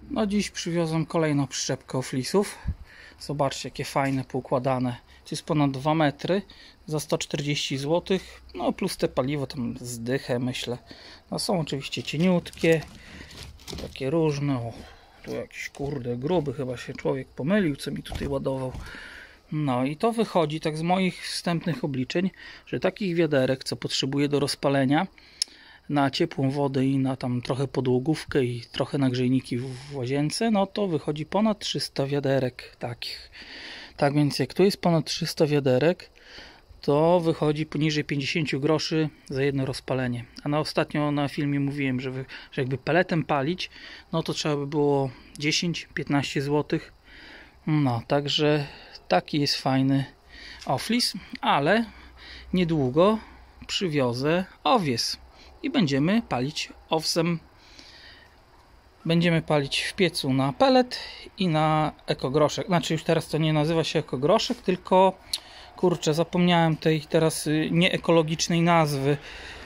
No dziś przywiozłem kolejną przyczepkę flisów. Zobaczcie, jakie fajne, poukładane. To jest ponad 2 metry za 140 zł. No plus te paliwo tam zdychę, myślę. No są oczywiście cieniutkie, takie różne. O, tu jakiś kurde gruby, chyba się człowiek pomylił, co mi tutaj ładował. No i to wychodzi tak z moich wstępnych obliczeń, że takich wiaderek, co potrzebuję do rozpalenia na ciepłą wodę i na tam trochę podłogówkę i trochę na grzejniki w łazience, no to wychodzi ponad 300 wiaderek takich. Tak więc jak tu jest ponad 300 wiaderek, to wychodzi poniżej 50 groszy za jedno rozpalenie. A ostatnio na filmie mówiłem, że jakby peletem palić, no to trzeba by było 10-15 zł. No, także taki jest fajny flis, ale niedługo przywiozę owies i będziemy palić owsem. Będziemy palić w piecu na pelet i na ekogroszek. Znaczy już teraz to nie nazywa się ekogroszek, tylko kurczę, zapomniałem tej teraz nieekologicznej nazwy.